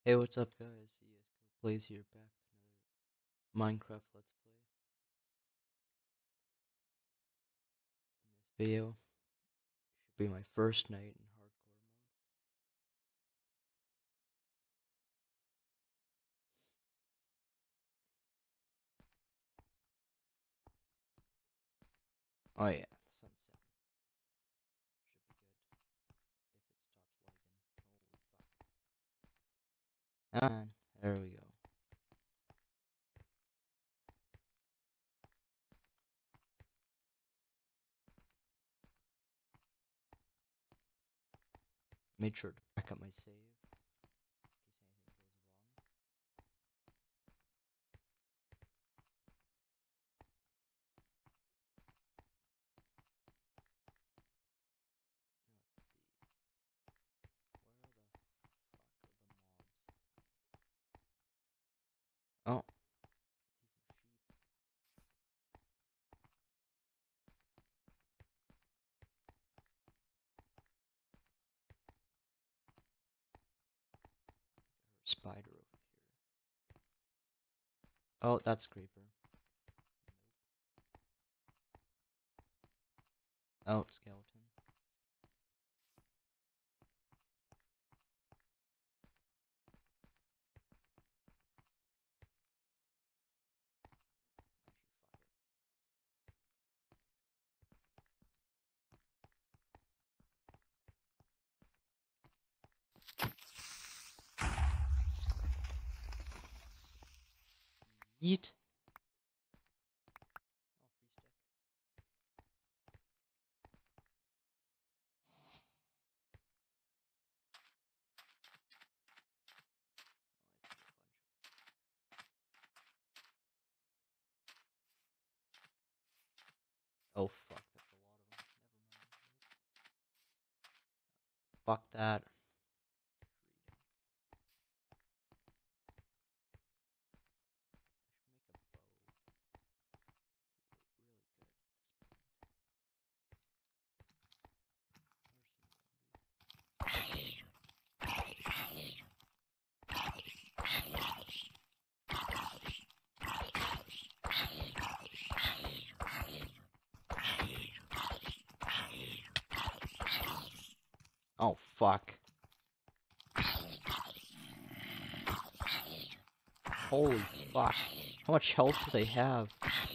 Hey, what's up, guys? CS:GO Plays here, back with another Minecraft Let's Play. This video should be my first night in hardcore mode. Oh yeah, sunset should be good if it stops lagging. Holy fuck! Ah, there we go. Made sure to back up my save in case anything goes wrong. Oh, spider over here. Oh, that's creeper. Oh, skeleton. Yeet. Oh fuck, that's a lot of them. Never mind. Fuck that. Oh fuck. Holy fuck. How much health do they have?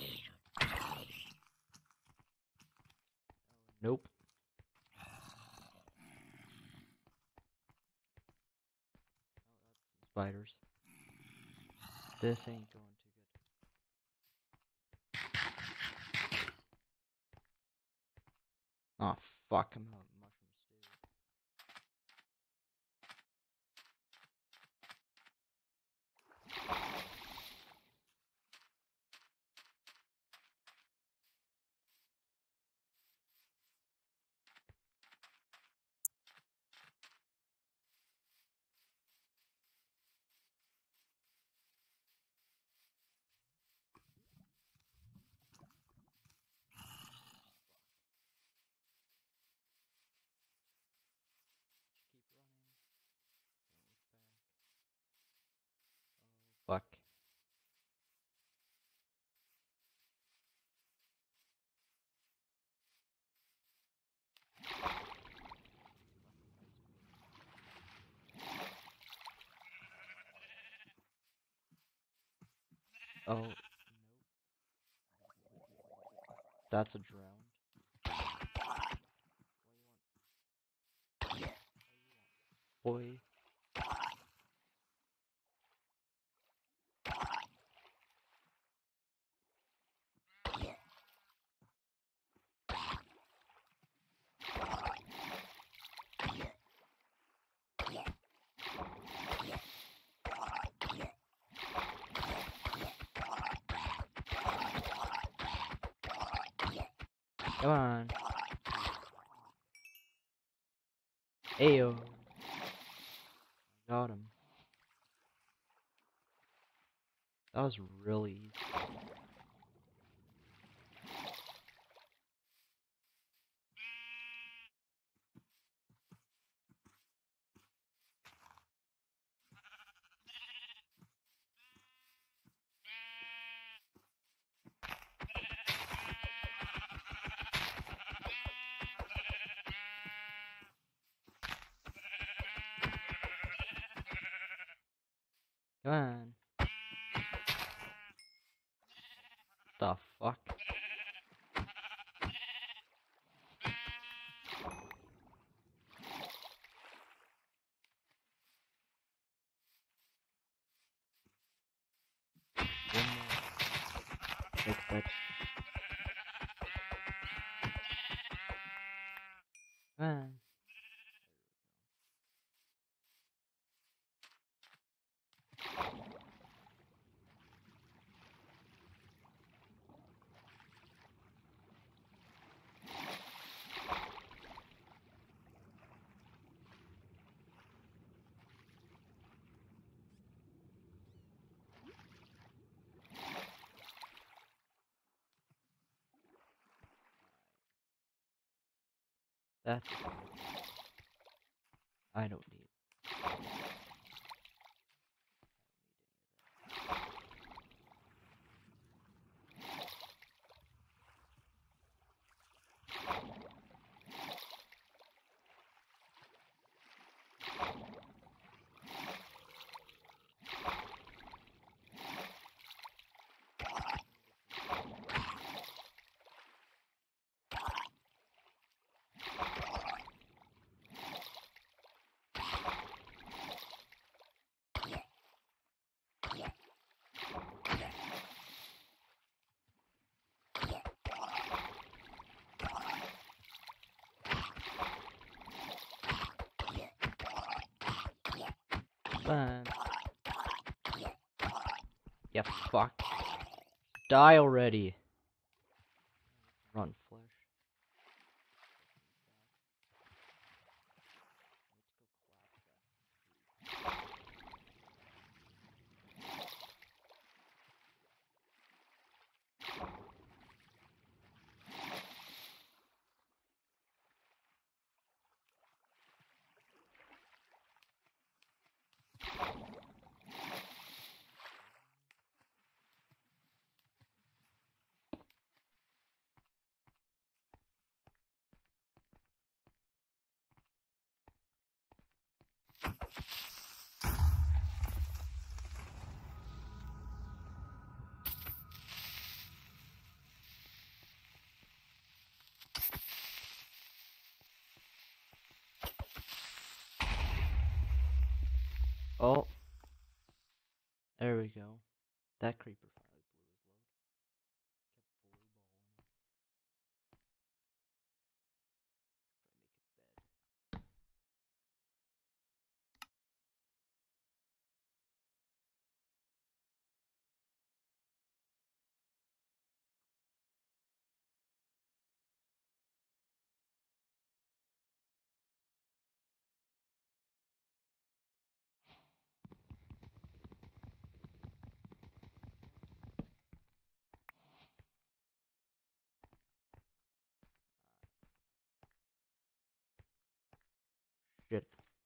Nope. Spiders. This ain't going too good. Oh fuck, I'm out of mushroom stew. Keep running. Don't look back. Fuck. Oh, nope. That's a drowned. What do you want? Boy. Come on. Ayo. Got him. That was really easy. Come on. The fuck? One more. Like that. Come on. That's I don't need. Come on. Yeah, fuck. Die already. Run, flesh. Oh, there we go. That creeper finally blew his load. Kept blue balling. Try to make a bed. Shit.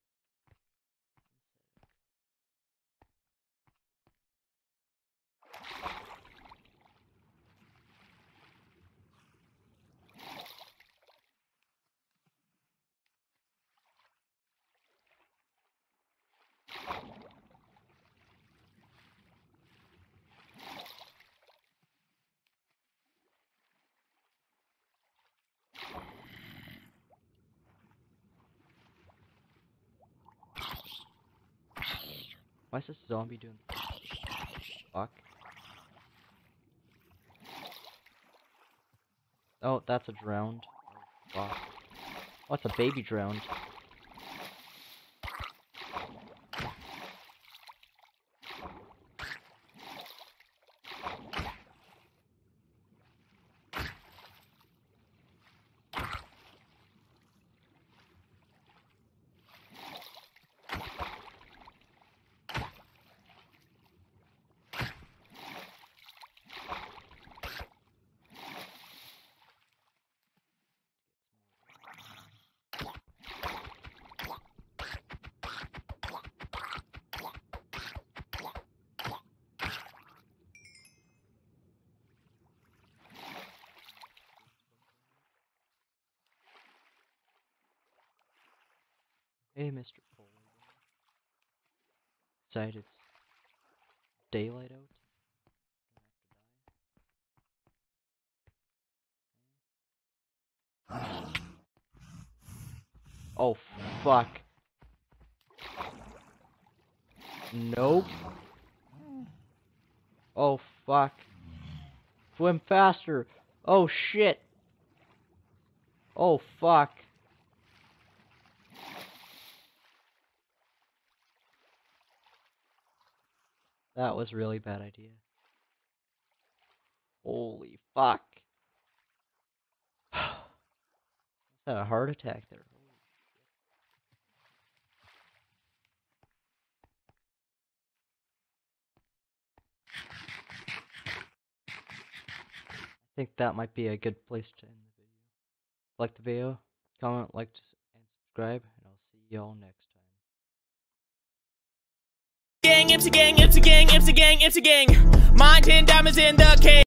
Why is this zombie doing? Fuck. Oh, that's a drowned. Oh, fuck. Oh, it's a baby drowned. Hey, Mr. Polar Bear. Excited. daylight out. Oh, fuck. Nope. Oh, fuck. Swim faster. Oh, shit. Oh, fuck. That was a really bad idea. Holy fuck. I had a heart attack there. I think that might be a good place to end the video. Like the video, comment, like, and subscribe, and I'll see y'all next time. Gang, MC gang, MC gang, MC gang, MC gang. Mine 10 diamonds in the cave.